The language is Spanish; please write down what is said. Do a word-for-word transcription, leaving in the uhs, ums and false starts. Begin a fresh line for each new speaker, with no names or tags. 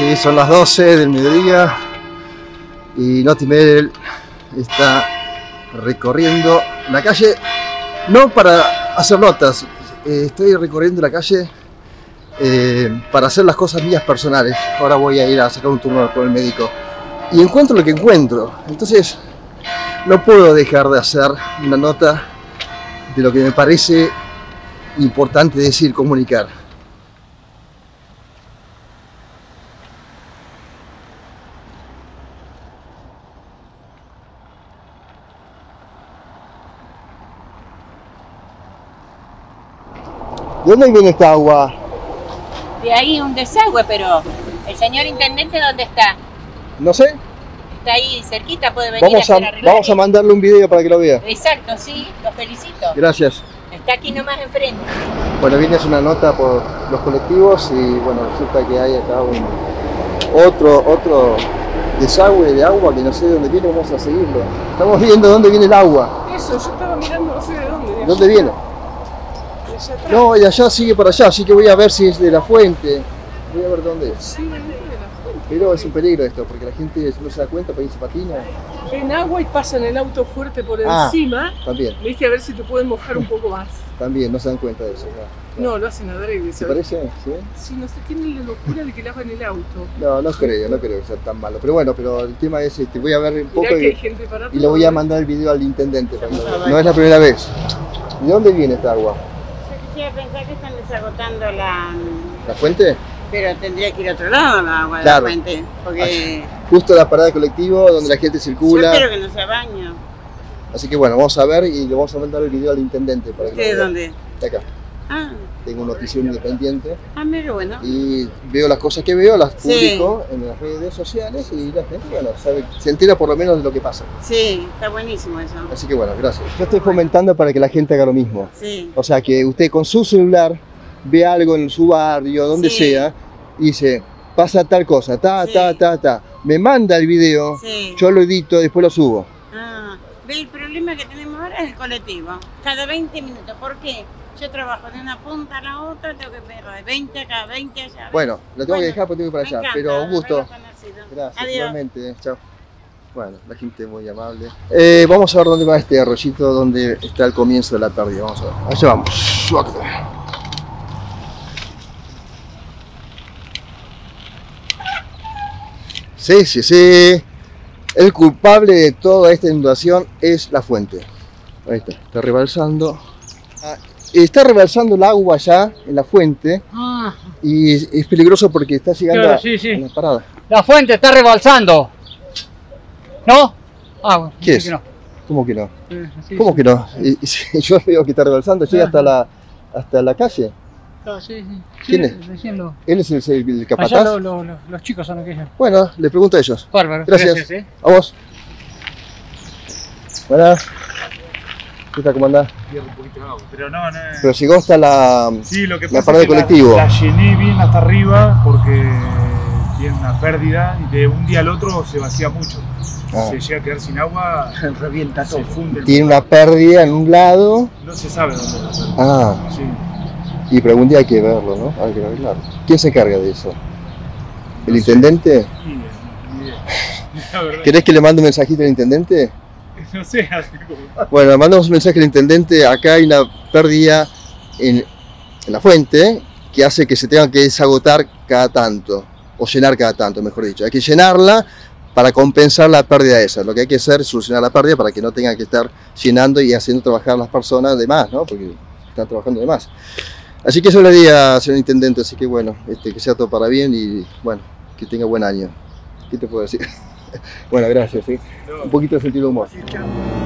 Sí, son las doce del mediodía y Noti Medel está recorriendo la calle, no para hacer notas, eh, estoy recorriendo la calle eh, para hacer las cosas mías personales. Ahora voy a ir a sacar un turno con el médico y encuentro lo que encuentro, entonces no puedo dejar de hacer una nota de lo que me parece importante decir, comunicar. ¿De dónde viene esta agua?
De ahí un desagüe, pero ¿el señor intendente dónde está?
No sé.
Está ahí cerquita, puede venir
Vamos
a,
a,
hacer arreglar.
vamos a mandarle un video para que lo vea.
Exacto, sí, lo felicito.
Gracias.
Está aquí nomás enfrente.
Bueno, viene a hacer una nota por los colectivos y bueno, resulta que hay acá un otro, otro desagüe de agua que no sé de dónde viene, vamos a seguirlo. Estamos viendo dónde viene el agua.
Eso, yo estaba mirando, no sé de dónde. De
¿Dónde viene?
De allá atrás.
No, de allá sigue para allá, así que voy a ver si es de la fuente. Voy a ver dónde es.
Sí, dentro de la fuente.
Pero es un peligro esto, porque la gente no se da cuenta, para irse patina.
Ven agua y pasan el auto fuerte por
Ah,
encima.
También,
Viste, a ver si te pueden mojar un poco más.
también, no se dan cuenta de eso. No,
No, lo hacen adrede.
¿Te
¿Sabes?
parece? ¿Sí?
Sí, no sé, tienen la locura de que lavan el auto.
No, no creo, no creo que sea tan malo. Pero bueno, pero el tema es, este, voy a ver un poco
Mirá que hay
y,
gente para
y le voy a
todo.
mandar el video al intendente. Para que lo vea. No es la primera vez. ¿De dónde viene esta agua?
Yo quisiera pensar que están desagotando la...
¿La fuente?
Pero tendría que ir a otro lado la agua de
Claro.
la fuente. Porque
Justo la parada de colectivo donde la gente
yo
circula.
espero que no sea baño.
Así que bueno, vamos a ver y le vamos a mandar el video al intendente. Para que lo
¿Usted de
vea.
dónde?
De acá.
Ah,
Tengo un noticiero independiente
ah, mira, bueno.
y veo las cosas que veo, las
Sí.
publico en las redes sociales y la gente, bueno, sabe, se entera por lo menos de lo que pasa.
Sí, está buenísimo eso.
Así que bueno, gracias. Yo estoy fomentando para que la gente haga lo mismo.
Sí,
O sea, que usted con su celular ve algo en su barrio, donde
Sí.
sea, y dice, pasa tal cosa, ta,
Sí.
ta, ta, ta. Me manda el video,
sí.
yo lo edito, después lo subo.
Ah, ve, el problema que tenemos ahora es el colectivo. Cada veinte minutos. ¿Por qué? Yo trabajo de una punta a la otra, tengo que ver de veinte acá, veinte allá.
Bueno, lo tengo
Bueno,
que dejar porque tengo que ir para
me
allá,
encanta,
pero un gusto.
haberlo conocido.
Gracias,
Adiós.
igualmente. Chao. Bueno, la gente muy amable. Eh, vamos a ver dónde va este arroyito, donde está el comienzo de la pérdida. Vamos a ver. Allá vamos. Sí, sí, sí. El culpable de toda esta inundación es la fuente. Ahí está, está rebalsando. Ah, está rebalsando el agua allá en la fuente
Ah,
y es, es peligroso porque está llegando
Claro,
a,
sí, sí.
a la parada.
la fuente está rebalsando. ¿No? Ah, bueno,
¿Qué
sí
es?
que no.
¿Cómo que no?
Eh, sí,
¿Cómo
sí.
que no? Y- y yo veo que está rebalsando, llega hasta la, hasta la calle.
Ah, sí, sí.
¿Quién
Sí,
es?
recién lo-
Él es el, el, el
Allá
capataz.
lo- lo- lo- los chicos son los que dicen.
Bueno, le pregunto a ellos.
Bárbaro.
Gracias.
¿eh?
A vos. Buenas. ¿Qué tal? ¿Cómo andás?
Pierde un poquito de agua, pero no, no es...
Pero llegó hasta la...
Sí, lo que
la
pasa
parada
es que
de colectivo.
La, la llené bien hasta arriba porque tiene una pérdida y de un día al otro se vacía mucho.
Ah.
Se llega a quedar sin agua,
Revienta
se funde el
Tiene una pérdida en un lado.
No se sabe dónde es la pérdida.
Ah,
Sí.
y pero algún día hay que verlo, ¿no? Hay que arreglarlo. ¿Quién se encarga de eso? ¿El
No sé.
intendente?
Ni idea, ni idea. La verdad,
¿Querés que le mande un mensajito al intendente?
no sé, así como...
Bueno, le mandamos un mensaje al intendente. Acá hay una pérdida en, en la fuente que hace que se tenga que desagotar cada tanto, o llenar cada tanto, mejor dicho. Hay que llenarla para compensar la pérdida esa. Lo que hay que hacer es solucionar la pérdida para que no tengan que estar llenando y haciendo trabajar a las personas de más, ¿no? Porque están trabajando de más. Así que eso le di a señor intendente, así que bueno, este, que sea todo para bien y bueno, que tenga buen año. ¿Qué te puedo decir? Bueno, gracias, ¿sí? Un poquito de sentido de humor.
Así, chao.